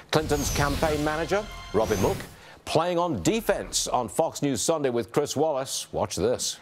Clinton's campaign manager, Robbie Mook, playing on defense on Fox News Sunday with Chris Wallace. Watch this.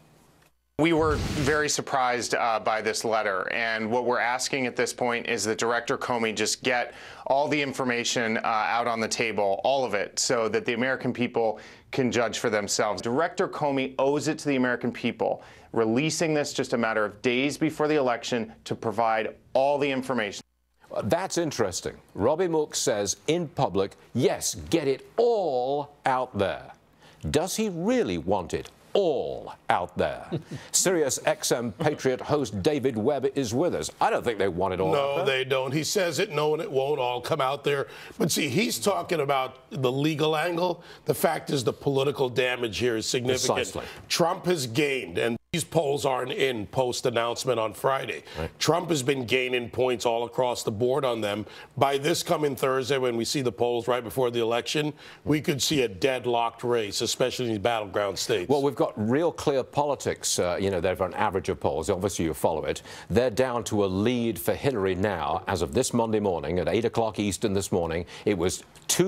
We were very surprised by this letter, and what we're asking at this point is that Director Comey just get all the information out on the table, all of it, so that the American people can judge for themselves. Director Comey owes it to the American people, releasing this just a matter of days before the election, to provide all the information. That's interesting. Robbie Mook says in public, yes, get it all out there. Does he really want it all out there? Sirius XM Patriot host David Webb is with us. I don't think they want it all out there. No, they don't. He says it, no, and it won't all come out there. But see, he's talking about the legal angle. The fact is the political damage here is significant. Precisely. Trump has gained, and these polls aren't in post-announcement on Friday. Right. Trump has been gaining points all across the board on them. By this coming Thursday, when we see the polls right before the election, we could see a deadlocked race, especially in these battleground states. Well, we've got real clear politics, you know, they've an average of polls. Obviously, you follow it. They're down to a lead for Hillary now. As of this Monday morning, at 8 o'clock Eastern this morning, it was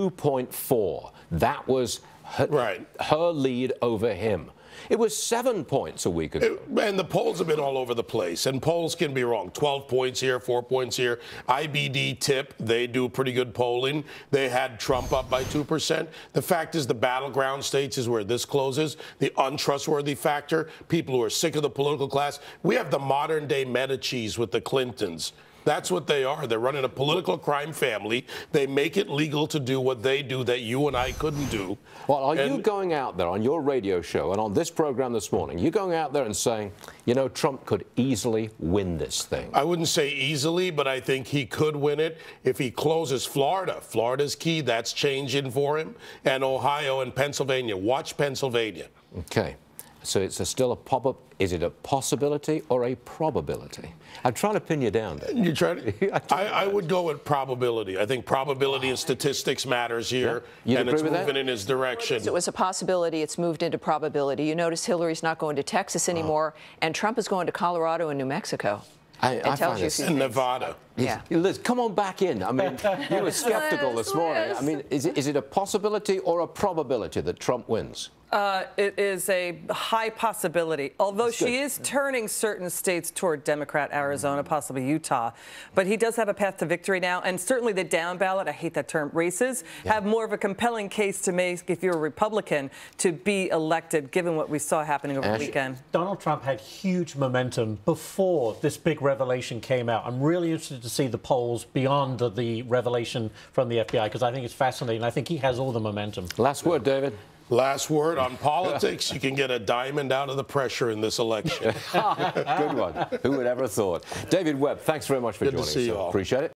2.4. That was her lead over him. It was 7 points a week ago. And the polls have been all over the place. And polls can be wrong. 12 points here, 4 points here. IBD tip, they do pretty good polling. They had Trump up by 2%. The fact is the battleground states is where this closes. The untrustworthy factor, people who are sick of the political class. We have the modern-day Medicis with the Clintons. That's what they are. They're running a political crime family. They make it legal to do what they do that you and I couldn't do. Well, are you going out there on your radio show and on this program this morning, you going out there and saying, you know, Trump could easily win this thing? I wouldn't say easily, but I think he could win it if he closes Florida. Florida's key. That's changing for him. And Ohio and Pennsylvania. Watch Pennsylvania. Okay. So it's still a pop-up. Is it a possibility or a probability? I'm trying to pin you down there. You're trying to? I would go with probability. I think probability and statistics matters here, and it's moving in his direction. It was a possibility. It's moved into probability. You notice Hillary's not going to Texas anymore, and Trump is going to Colorado and New Mexico. I find this. And Nevada. Yeah. Liz, come on back in. I mean, you were skeptical this morning. I mean, is it a possibility or a probability that Trump wins? It is a high possibility, although she is turning certain states toward Democrat, Arizona, possibly Utah. But he does have a path to victory now, and certainly the down ballot, I hate that term, races, have more of a compelling case to make if you're a Republican to be elected, given what we saw happening over the weekend. Donald Trump had huge momentum before this big revelation came out. I'm really interested to see the polls beyond the revelation from the FBI, because I think it's fascinating. I think he has all the momentum. Last word, David. Last word on politics. You can get a diamond out of the pressure in this election. Good one. Who would ever have thought? David Webb, thanks very much for joining us. Good to see you all. Appreciate it.